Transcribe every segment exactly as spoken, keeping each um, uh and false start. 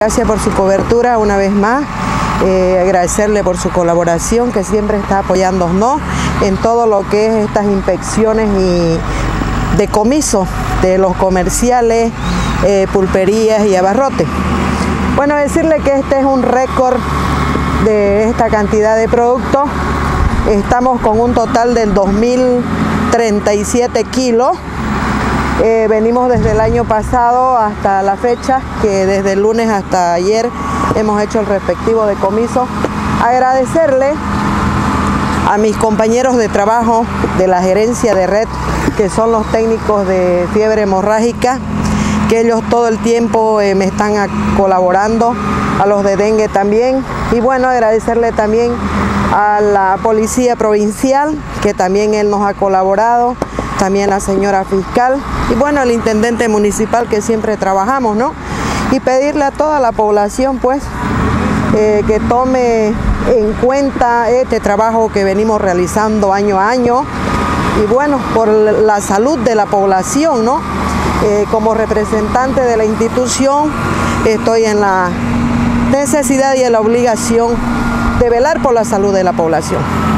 Gracias por su cobertura una vez más. Eh, agradecerle por su colaboración, que siempre está apoyándonos en todo lo que es estas inspecciones y decomisos de los comerciales, eh, pulperías y abarrotes. Bueno, decirle que este es un récord de esta cantidad de productos. Estamos con un total de dos mil treinta y siete kilos. Eh, venimos desde el año pasado hasta la fecha, que desde el lunes hasta ayer hemos hecho el respectivo decomiso. Agradecerle a mis compañeros de trabajo de la gerencia de red, que son los técnicos de fiebre hemorrágica, que ellos todo el tiempo eh, me están a, colaborando, a los de dengue también. Y bueno, agradecerle también a la policía provincial, que también él nos ha colaborado, también la señora fiscal y bueno, el intendente municipal, que siempre trabajamos, ¿no? Y pedirle a toda la población, pues, eh, que tome en cuenta este trabajo que venimos realizando año a año y bueno, por la salud de la población, ¿no? Eh, como representante de la institución, estoy en la necesidad y en la obligación de velar por la salud de la población.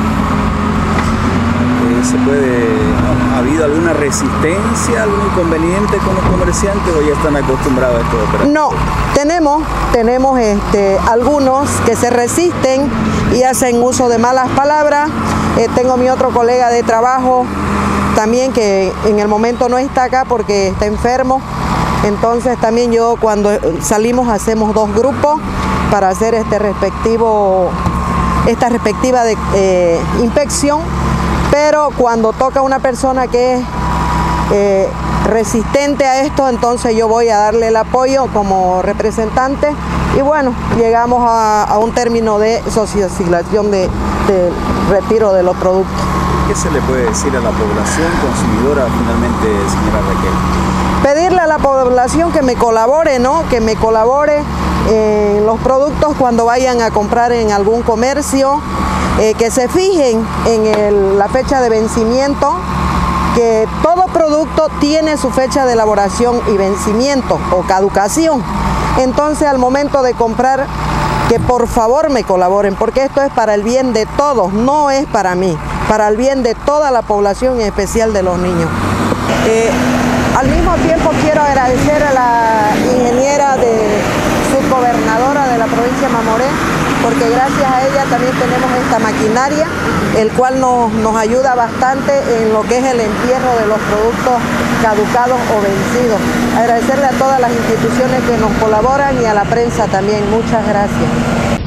¿Se puede, ha habido alguna resistencia, algún inconveniente con los comerciantes o ya están acostumbrados a esto de operar? No, tenemos, tenemos este, algunos que se resisten y hacen uso de malas palabras. Eh, tengo mi otro colega de trabajo también que en el momento no está acá porque está enfermo. Entonces también yo cuando salimos hacemos dos grupos para hacer este respectivo, esta respectiva de, eh, inspección. Pero cuando toca una persona que es eh, resistente a esto, entonces yo voy a darle el apoyo como representante y bueno, llegamos a, a un término de socialización de, de retiro de los productos. ¿Qué se le puede decir a la población consumidora finalmente, señora Raquel? Pedirle a la población que me colabore, ¿no? Que me colabore en los productos cuando vayan a comprar en algún comercio. Eh, que se fijen en el, la fecha de vencimiento, que todo producto tiene su fecha de elaboración y vencimiento o caducación. Entonces al momento de comprar, que por favor me colaboren, porque esto es para el bien de todos, no es para mí, para el bien de toda la población, en especial de los niños. Eh, al mismo tiempo quiero agradecer a la ingeniera de subgobernadora de la provincia de Mamoré, porque gracias a ella también tenemos esta maquinaria, el cual nos, nos ayuda bastante en lo que es el entierro de los productos caducados o vencidos. Agradecerle a todas las instituciones que nos colaboran y a la prensa también. Muchas gracias.